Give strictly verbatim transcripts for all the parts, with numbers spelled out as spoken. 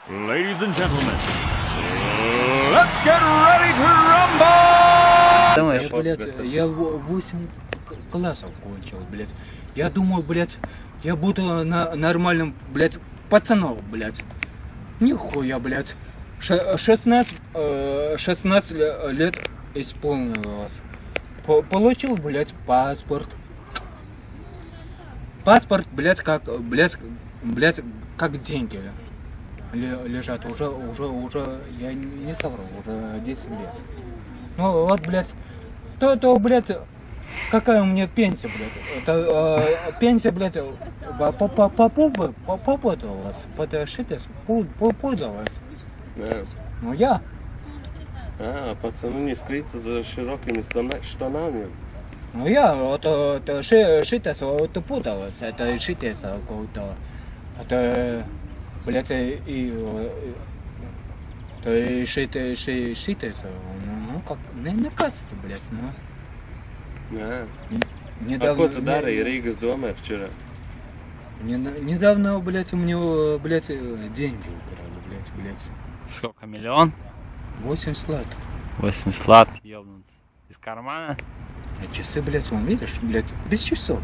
Ladies and gentlemen, let's get ready to rumble! Думаешь, блядь, я восемь классов кончил, блядь. Я думаю, блядь, я буду на нормальном, блядь, пацанов, блядь. Нихуя, блядь. шестнадцать, шестнадцать лет исполнилось. Получил, блядь, паспорт. Паспорт, блядь, как, блядь, блядь, как деньги лежат. Уже, уже, уже, я не соврал, уже десять лет. Ну вот, блядь, то, то, блядь, какая у меня пенсия, блядь. Это э, пенсия, блядь, попуталась, подошитесь, пудалась. Да. Ну я. А, пацану не скрыться за широкими штанами. Ну я, вот это шитесь, вот путалась, это шитесь какого-то, это, блядь, и, то и шитесь, шитесь, ну как, не, не кажется, блядь, ну. А, Недавно, а кто-то дара и Рига с дома вчера. Не, недавно, блядь, у меня, блядь, деньги украли, блядь, блядь. Сколько, миллион? восемьдесят лат. восемьдесят лат, ёбнуться. Из кармана? А часы, блядь, вон, видишь, блядь, без часов.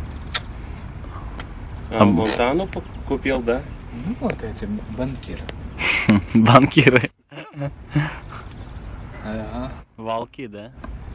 А Монтану купил, да? Ну вот эти банкиры. Банкиры. Ага. Волки, да?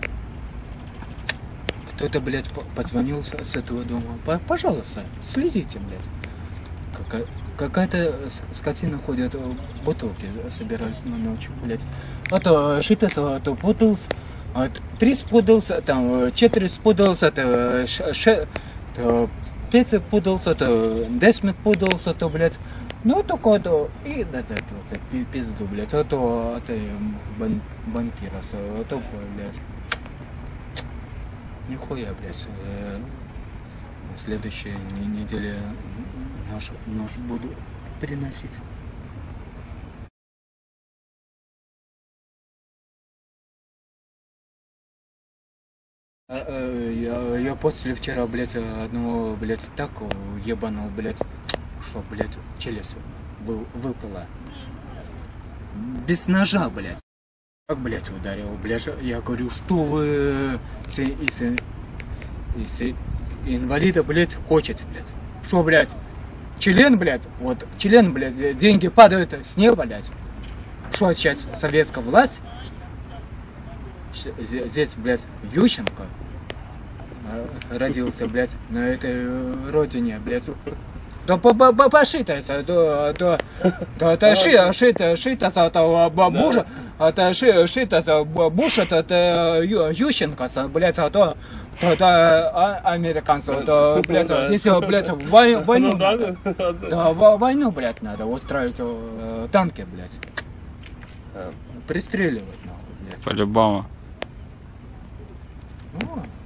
Кто-то, блядь, позвонил с этого дома. Пожалуйста, следите, блядь. Какая- Какая-то скотина ходит, бутылки собирает на ночь, блядь. А то шитес, а то путался, а три спутался, там четыре спутался, то ше, то пять путался, то десять путался, то, блядь. Ну, только то, и да, да, пизду, блядь, а то, а то бан, банкирос, а то, блядь. Нихуя, блядь. На следующей неделе нож, нож буду приносить. А, э, я, я после вчера, блядь, одного, блядь, так ебанул, блядь, что, блядь, челюсть вы, выпала. Без ножа, блядь. Как, блядь, ударил, блядь, я говорю, что вы, если, если, если инвалида, блядь, хочет, блядь. Что, блядь, член, блядь, вот, член, блядь, деньги падают с неба, блядь. Что сейчас, советская власть? Здесь, блядь, Ющенко родился, блядь, на этой родине, блядь. Да пошитается, то, то, то, то шито, шито, шито, то бабуша, это шито, буша, это Ющенко, блядь, а то, то, то американцев, то, блядь, здесь, блядь, войну, войну, да, войну, блядь, надо устраивать танки, блядь, пристреливать, нахуй, блядь. По-любому. О.